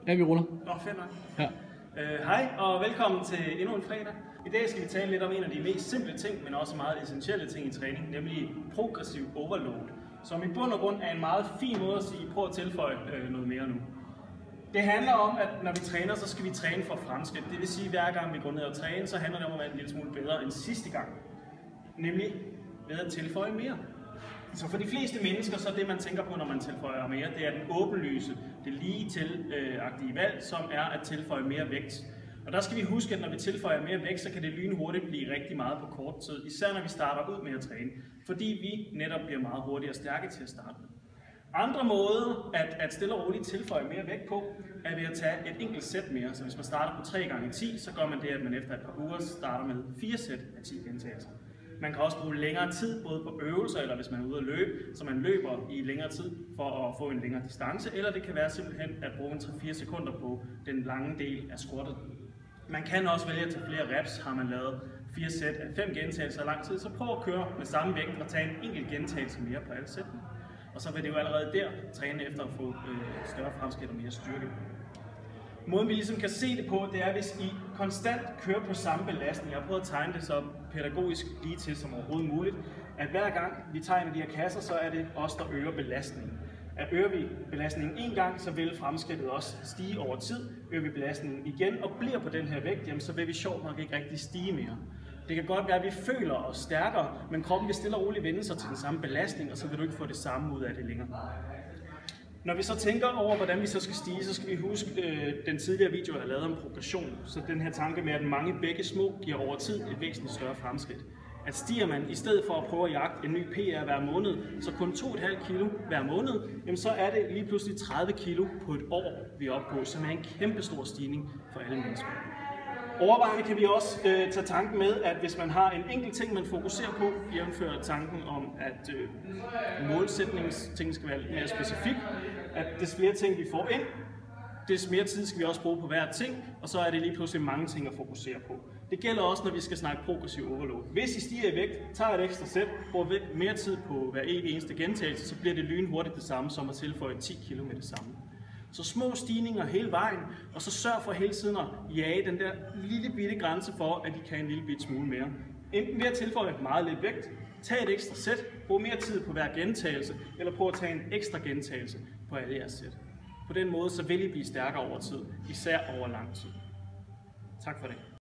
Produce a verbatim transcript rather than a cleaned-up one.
Ja, vi ruller. Nå, fedt nok. Ja. Øh, hej og velkommen til endnu en fredag. I dag skal vi tale lidt om en af de mest simple ting, men også meget essentielle ting i træning, nemlig progressiv overload, som i bund og grund er en meget fin måde at sige, prøv at tilføje øh, noget mere nu. Det handler om, at når vi træner, så skal vi træne for fremskridt. Det vil sige, at hver gang vi går ned og træner, så handler det om at være en lille smule bedre end sidste gang. Nemlig ved at tilføje mere. Så for de fleste mennesker, så er det, man tænker på, når man tilføjer mere, det er den åbenlyse, det lige til-agtige valg, som er at tilføje mere vægt. Og der skal vi huske, at når vi tilføjer mere vægt, så kan det lynhurtigt blive rigtig meget på kort tid, især når vi starter ud med at træne, fordi vi netop bliver meget hurtigere og stærke til at starte med. Andre måder at, at stille og roligt tilføje mere vægt på, er ved at tage et enkelt sæt mere. Så hvis man starter på tre gange ti, så gør man det, at man efter et par uger starter med fire sæt af ti gentagelser. Man kan også bruge længere tid, både på øvelser, eller hvis man er ude at løbe, så man løber i længere tid for at få en længere distance, eller det kan være simpelthen at bruge en tre til fire sekunder på den lange del af squattet. Man kan også vælge at tage flere reps. Har man lavet fire sæt af fem gentagelser lang tid, så prøv at køre med samme vægt og tage en enkelt gentagelse mere på alle sættene. Og så vil det jo allerede der træne efter at få øh, større fremskridt og mere styrke. Måden vi ligesom kan se det på, det er, hvis I konstant kører på samme belastning. Jeg har prøvet at tegne det så pædagogisk lige til som overhovedet muligt, at hver gang vi tager en af de her kasser, så er det os, der øger belastningen. At øger vi belastningen en gang, så vil fremskridtet også stige over tid. Øger vi belastningen igen og bliver på den her vægt, jamen, så vil vi sjovt nok ikke rigtig stige mere. Det kan godt være, at vi føler os stærkere, men kroppen vil stille og roligt vende sig til den samme belastning, og så vil du ikke få det samme ud af det længere. Når vi så tænker over, hvordan vi så skal stige, så skal vi huske øh, den tidligere video, jeg har lavet om progression. Så den her tanke med, at mange bække små giver over tid et væsentligt større fremskridt. At stiger man i stedet for at prøve at jagte en ny P R hver måned, så kun to komma fem kilo hver måned, jamen så er det lige pludselig tredive kilo på et år, vi er oppe på, som er en kæmpe stor stigning for alle mennesker. Overvejende kan vi også øh, tage tanken med, at hvis man har en enkelt ting, man fokuserer på, jævnfører tanken om, at øh, målsætningsting skal være lidt mere specifik, at des flere ting vi får ind, des mere tid skal vi også bruge på hver ting, og så er det lige pludselig mange ting at fokusere på. Det gælder også, når vi skal snakke progressiv overload. Hvis I stiger i vægt, tager et ekstra sæt, bruger mere tid på hver evig eneste gentagelse, så bliver det lynhurtigt det samme som at tilføje ti kilo med det samme. Så små stigninger hele vejen, og så sørg for hele tiden at jage den der lille bitte grænse for, at de kan en lille bitte smule mere. Enten ved at tilføje meget lidt vægt, tag et ekstra sæt, brug mere tid på hver gentagelse, eller prøv at tage en ekstra gentagelse på alle jeres sæt. På den måde så vil I blive stærkere over tid, især over lang tid. Tak for det.